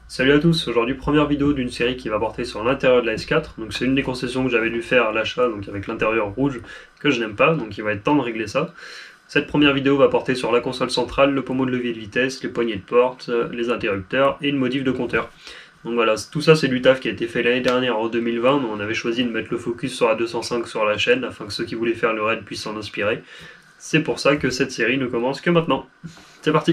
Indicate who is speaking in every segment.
Speaker 1: Salut à tous, aujourd'hui première vidéo d'une série qui va porter sur l'intérieur de la S4. Donc c'est une des concessions que j'avais dû faire à l'achat, donc avec l'intérieur rouge que je n'aime pas, donc il va être temps de régler ça. Cette première vidéo va porter sur la console centrale, le pommeau de levier de vitesse, les poignées de porte, les interrupteurs et une modif de compteur. Donc voilà, tout ça c'est du taf qui a été fait l'année dernière en 2020, donc on avait choisi de mettre le focus sur la 205 sur la chaîne afin que ceux qui voulaient faire le raid puissent s'en inspirer. C'est pour ça que cette série ne commence que maintenant. C'est parti!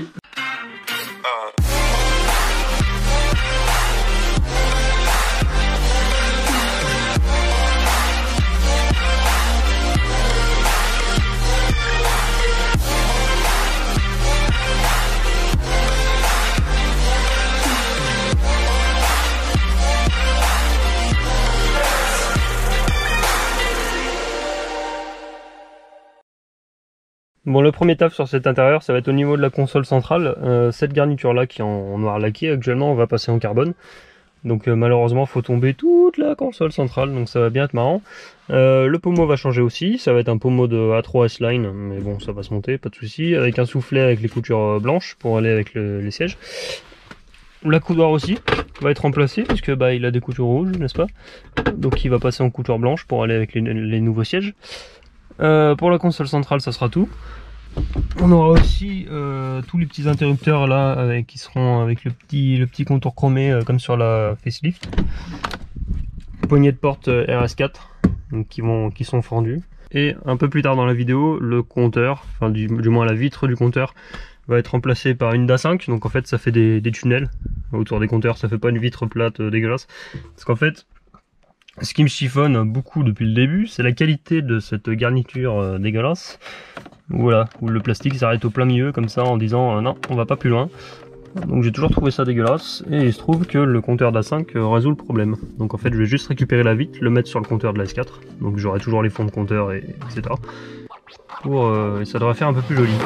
Speaker 1: Bon, le premier taf sur cet intérieur, ça va être au niveau de la console centrale. Cette garniture là qui est en noir laqué, actuellement on va passer en carbone. Donc malheureusement faut tomber toute la console centrale, donc ça va bien être marrant. Le pommeau va changer aussi, ça va être un pommeau de A3 S-Line, mais bon ça va se monter, pas de souci. Avec un soufflet avec les coutures blanches pour aller avec les sièges. La coudoir aussi va être remplacée puisque il a des coutures rouges, n'est-ce pas? Donc il va passer en couture blanche pour aller avec les nouveaux sièges. Pour la console centrale ça sera tout. On aura aussi tous les petits interrupteurs là qui seront avec le petit contour chromé comme sur la facelift. Poignées de porte RS4 donc qui sont fendus. Et un peu plus tard dans la vidéo, le compteur, enfin du moins la vitre du compteur va être remplacée par une DA5. Donc en fait ça fait des tunnels autour des compteurs, ça fait pas une vitre plate dégueulasse. Parce qu'en fait ce qui me chiffonne beaucoup depuis le début, c'est la qualité de cette garniture dégueulasse. Voilà, où le plastique s'arrête au plein milieu comme ça en disant non, on va pas plus loin. Donc j'ai toujours trouvé ça dégueulasse et il se trouve que le compteur d'A5 résout le problème. Donc en fait je vais juste récupérer la vitre, le mettre sur le compteur de la S4. Donc j'aurai toujours les fonds de compteur etc. Et ça devrait faire un peu plus joli.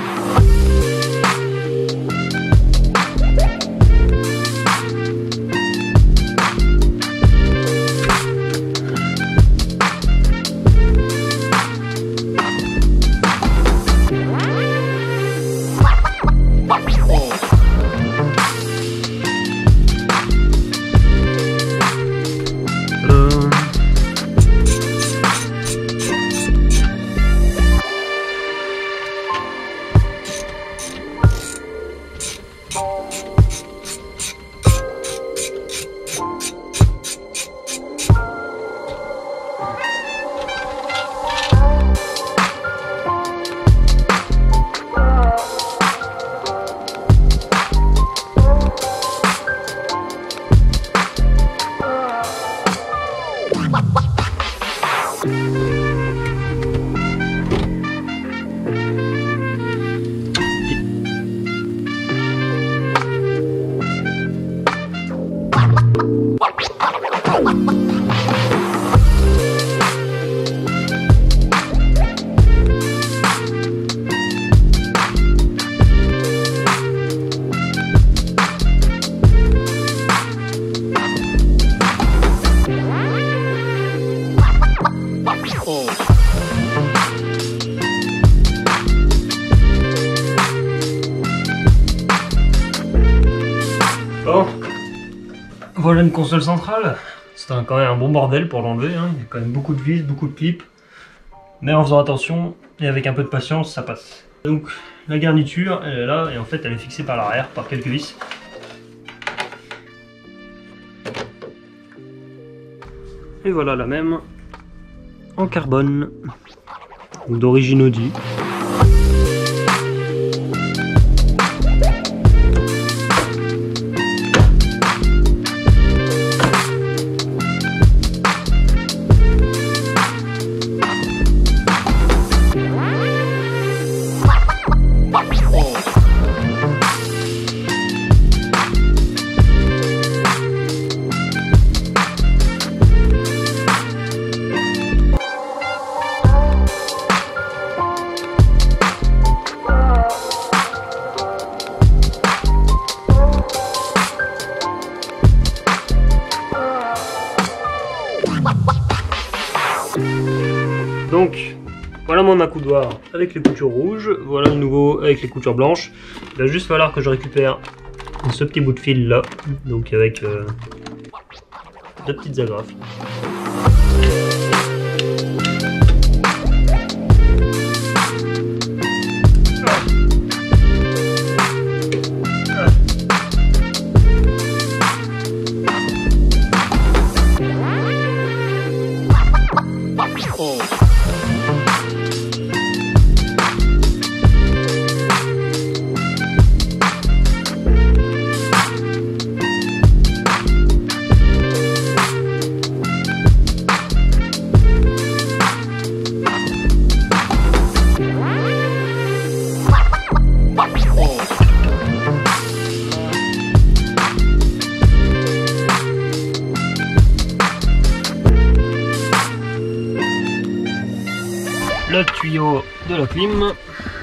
Speaker 1: Bon, voilà une console centrale. C'est quand même un bon bordel pour l'enlever, hein. Il y a quand même beaucoup de vis, beaucoup de clips. Mais en faisant attention et avec un peu de patience, ça passe. Donc la garniture, elle est là et en fait elle est fixée par l'arrière, par quelques vis. Et voilà la même en carbone, d'origine Audi. Donc voilà mon accoudoir avec les coutures rouges, voilà le nouveau avec les coutures blanches. Il va juste falloir que je récupère ce petit bout de fil là, donc avec deux petites agrafes. Le tuyau de la clim.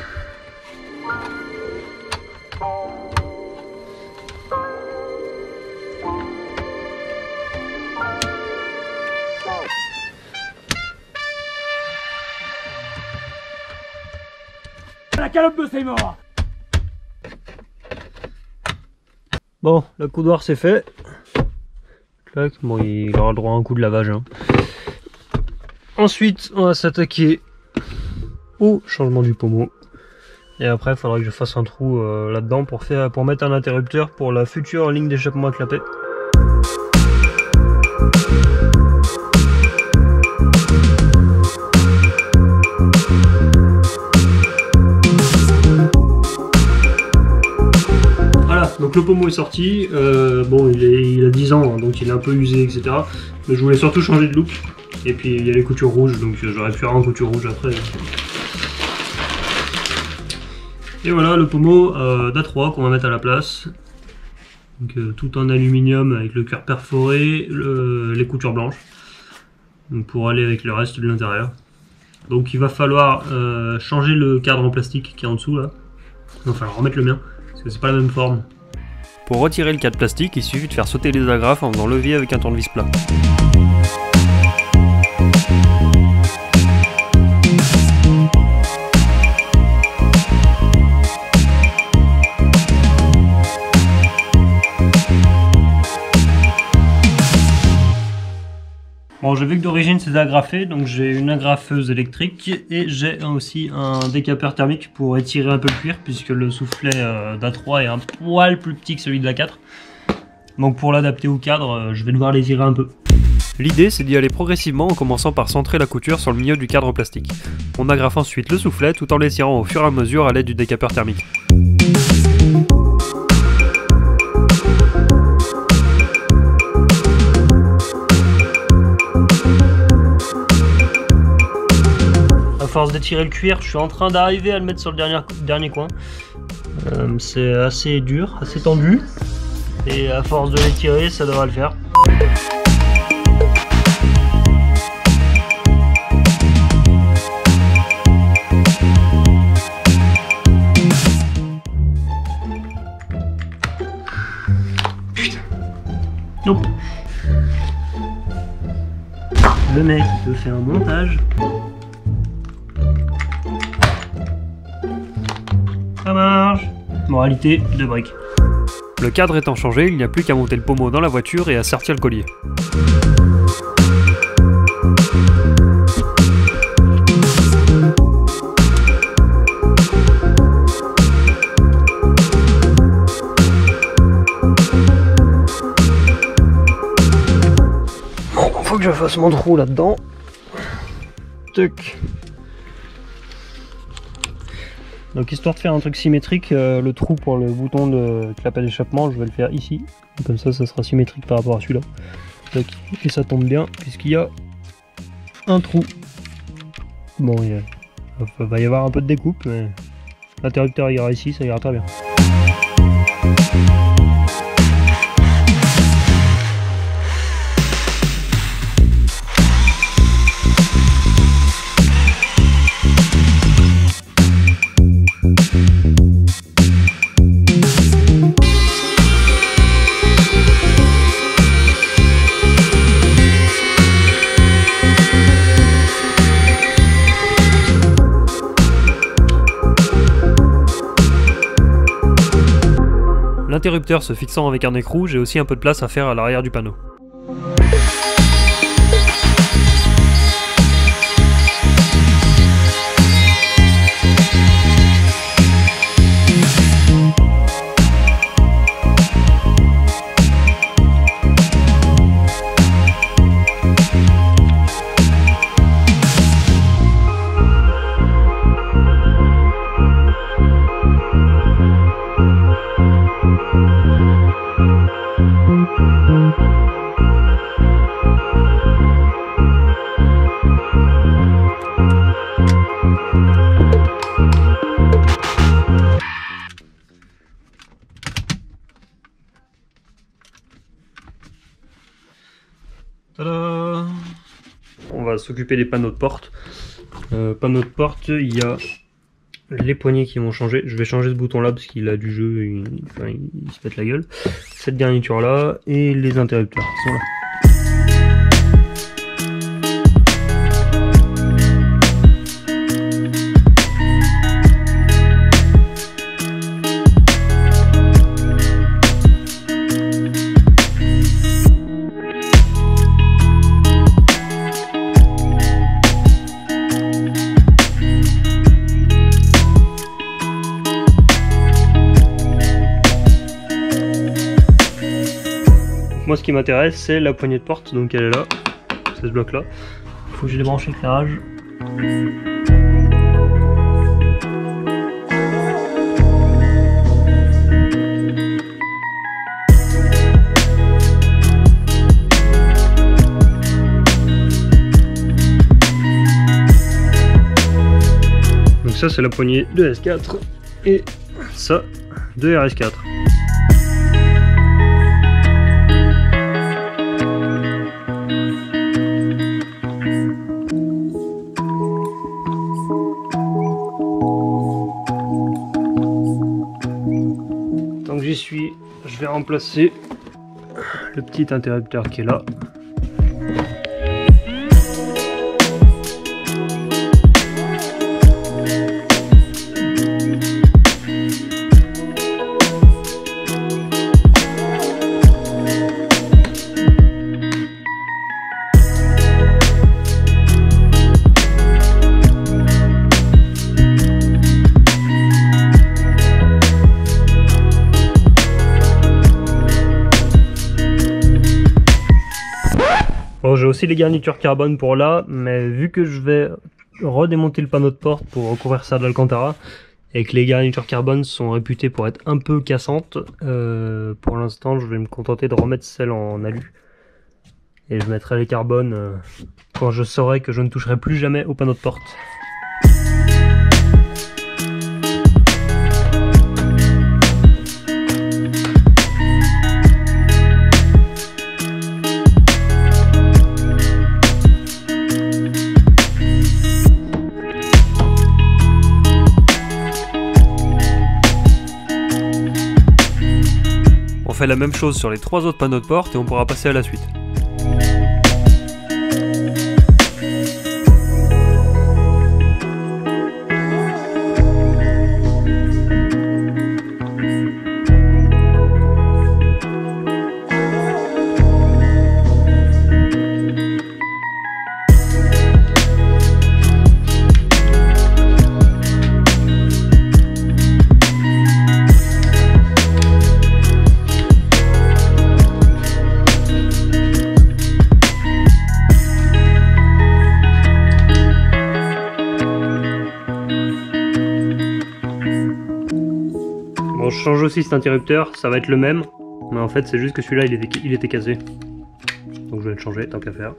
Speaker 2: La calope de ses morts.
Speaker 1: Bon, le coudoir c'est fait. Clac. Bon, il aura le droit à un coup de lavage. Hein. Ensuite, on va s'attaquer au changement du pommeau. Et après, il faudra que je fasse un trou là-dedans pour mettre un interrupteur pour la future ligne d'échappement à clapet. Voilà, donc le pommeau est sorti. Bon, il a 10 ans, hein, donc il est un peu usé, etc. Mais je voulais surtout changer de look. Et puis il y a les coutures rouges, donc j'aurais pu avoir une couture rouge après. Et voilà le pommeau d'A3 qu'on va mettre à la place. Donc, tout en aluminium avec le cuir perforé, les coutures blanches. Donc, pour aller avec le reste de l'intérieur. Donc il va falloir changer le cadre en plastique qui est en dessous là. Il va falloir remettre le mien, parce que c'est pas la même forme. Pour retirer le cadre plastique, il suffit de faire sauter les agrafes en faisant levier avec un tournevis plat. Bon, j'ai vu que d'origine c'est agrafé, donc j'ai une agrafeuse électrique et j'ai aussi un décapeur thermique pour étirer un peu le cuir, puisque le soufflet d'A3 est un poil plus petit que celui de l'A4. Donc pour l'adapter au cadre, je vais devoir l'étirer un peu. L'idée c'est d'y aller progressivement en commençant par centrer la couture sur le milieu du cadre plastique. On agrafe ensuite le soufflet tout en l'étirant au fur et à mesure à l'aide du décapeur thermique. À force d'étirer le cuir, je suis en train d'arriver à le mettre sur le dernier coin. C'est assez dur, assez tendu. Et à force de l'étirer, ça devrait le faire. Putain. Nope. Le mec, il peut faire un montage. Ça marche. Moralité, 2 briques. Le cadre étant changé, il n'y a plus qu'à monter le pommeau dans la voiture et à sortir le collier. Bon, faut que je fasse mon trou là-dedans. Tuc. Donc histoire de faire un truc symétrique, le trou pour le bouton de clapet d'échappement, je vais le faire ici. Comme ça, ça sera symétrique par rapport à celui-là. Et ça tombe bien, puisqu'il y a un trou. Bon, il va y avoir un peu de découpe, mais l'interrupteur ira ici, ça ira très bien. l'interrupteur se fixant avec un écrou, j'ai aussi un peu de place à faire à l'arrière du panneau. Tada! On va s'occuper des panneaux de porte. Panneaux de porte, il y a les poignées qui vont changer. Je vais changer ce bouton là parce qu'il a du jeu, il se pète la gueule. Cette garniture là et les interrupteurs qui sont là. Moi ce qui m'intéresse c'est la poignée de porte, donc elle est là, c'est ce bloc là. Il faut que je débranche l'éclairage. Donc ça c'est la poignée de S4 et ça de RS4. Tant que j'y suis, je vais remplacer le petit interrupteur qui est là. Bon, j'ai aussi les garnitures carbone pour là, mais vu que je vais redémonter le panneau de porte pour recouvrir ça d'Alcantara, et que les garnitures carbone sont réputées pour être un peu cassantes, pour l'instant je vais me contenter de remettre celles en alu. Et je mettrai les carbones quand je saurai que je ne toucherai plus jamais au panneau de porte. On fait la même chose sur les 3 autres panneaux de porte et on pourra passer à la suite. Bon, je change aussi cet interrupteur, ça va être le même, mais en fait c'est juste que celui-là il était cassé. Donc je vais le changer tant qu'à faire.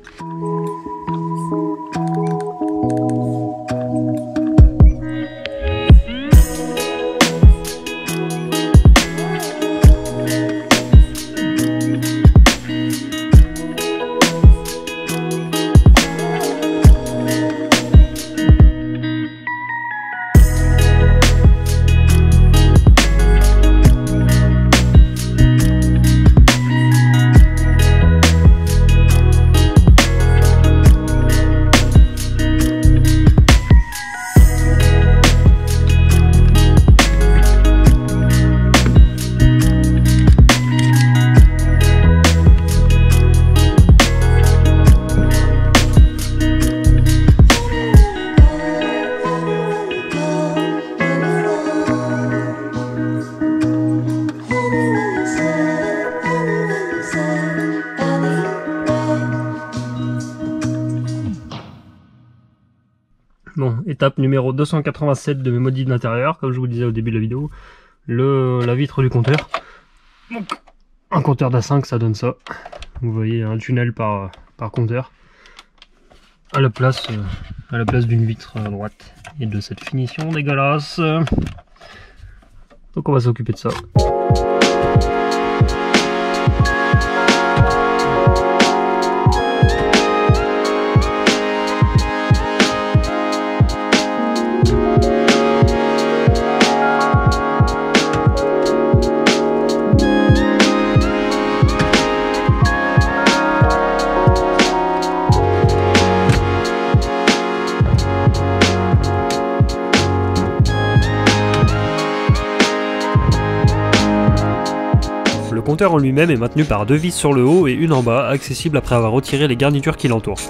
Speaker 1: Bon, étape numéro 287 de mes modifs d'intérieur, comme je vous disais au début de la vidéo, la vitre du compteur. Donc, un compteur d'A5, ça donne ça. Vous voyez un tunnel par compteur. À la place d'une vitre à droite. Et de cette finition dégueulasse. Donc on va s'occuper de ça.
Speaker 3: Le compteur en lui-même est maintenu par 2 vis sur le haut et une en bas, accessible après avoir retiré les garnitures qui l'entourent.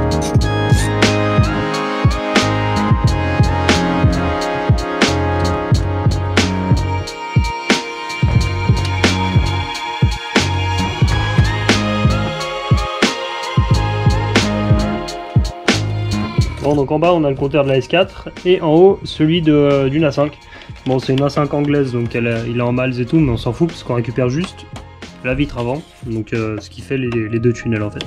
Speaker 1: Bon, donc en bas on a le compteur de la S4 et en haut celui d'une A5. Bon, c'est une A5 anglaise, donc il est en mals et tout, mais on s'en fout parce qu'on récupère juste la vitre avant, donc ce qui fait les deux tunnels en fait.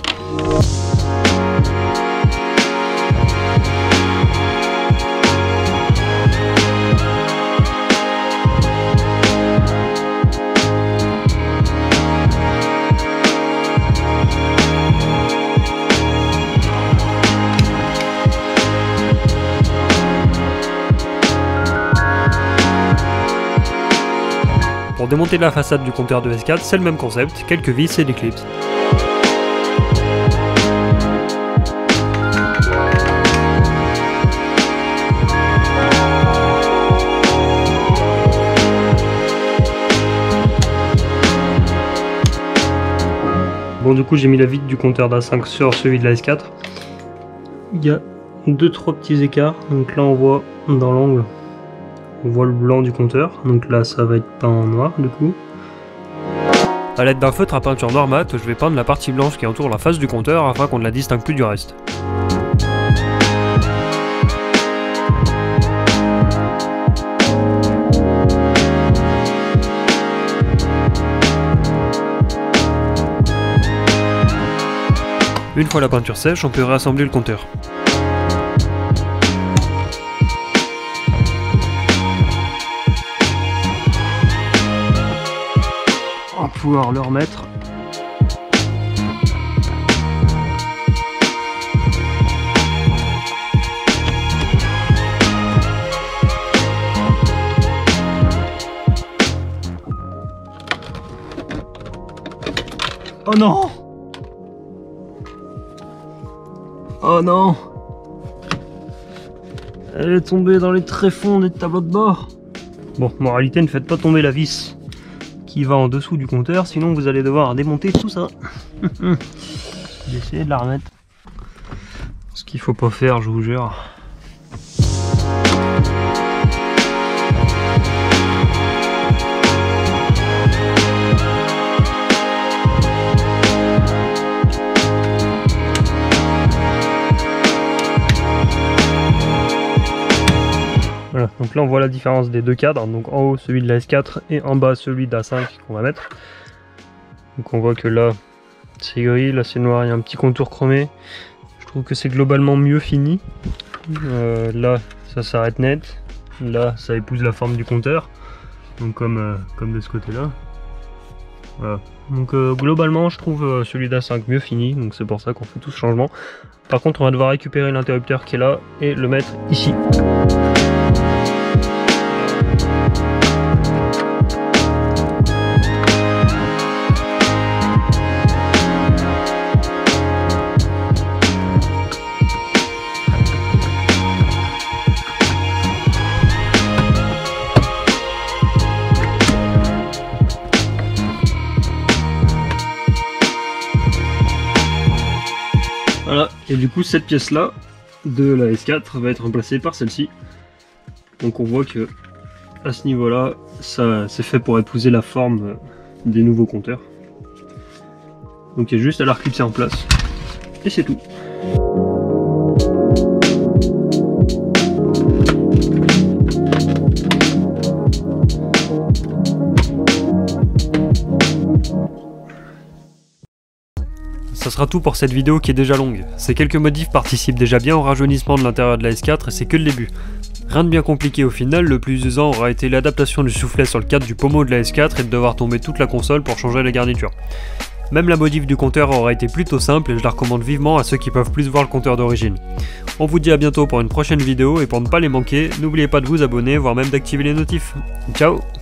Speaker 3: Pour démonter la façade du compteur de S4, c'est le même concept, quelques vis et des clips.
Speaker 1: Bon, du coup j'ai mis la vitre du compteur d'A5 sur celui de la S4. Il y a 2-3 petits écarts, donc là on voit dans l'angle, on voit le blanc du compteur, donc là ça va être peint en noir du coup.
Speaker 3: A l'aide d'un feutre à peinture noir mat, je vais peindre la partie blanche qui entoure la face du compteur afin qu'on ne la distingue plus du reste. Une fois la peinture sèche, on peut réassembler le compteur.
Speaker 1: On va pouvoir le remettre. Oh non! Oh non! Elle est tombée dans les tréfonds des tableaux de bord. Bon, moralité, ne faites pas tomber la vis qui va en dessous du compteur, sinon vous allez devoir démonter tout ça. J'essaie de la remettre. Ce qu'il faut pas faire, je vous jure. Voilà, donc là on voit la différence des deux cadres, donc en haut celui de la S4 et en bas celui de la 5 qu'on va mettre. Donc on voit que là c'est gris, là c'est noir, il y a un petit contour chromé. Je trouve que c'est globalement mieux fini. Là ça s'arrête net, là ça épouse la forme du compteur, donc comme de ce côté là. Voilà. Donc globalement je trouve celui d'A5 mieux fini, donc c'est pour ça qu'on fait tout ce changement. Par contre on va devoir récupérer l'interrupteur qui est là et le mettre ici. Voilà, et du coup cette pièce là de la S4 va être remplacée par celle-ci. Donc on voit que à ce niveau là, ça c'est fait pour épouser la forme des nouveaux compteurs. Donc il y a juste à la reclipser en place. Et c'est tout.
Speaker 3: ça sera tout pour cette vidéo qui est déjà longue. Ces quelques modifs participent déjà bien au rajeunissement de l'intérieur de la S4 et c'est que le début. Rien de bien compliqué au final, le plus usant aura été l'adaptation du soufflet sur le cadre du pommeau de la S4 et de devoir tomber toute la console pour changer la garniture. Même la modif du compteur aura été plutôt simple et je la recommande vivement à ceux qui peuvent plus voir le compteur d'origine. On vous dit à bientôt pour une prochaine vidéo et pour ne pas les manquer, n'oubliez pas de vous abonner, voire même d'activer les notifs. Ciao!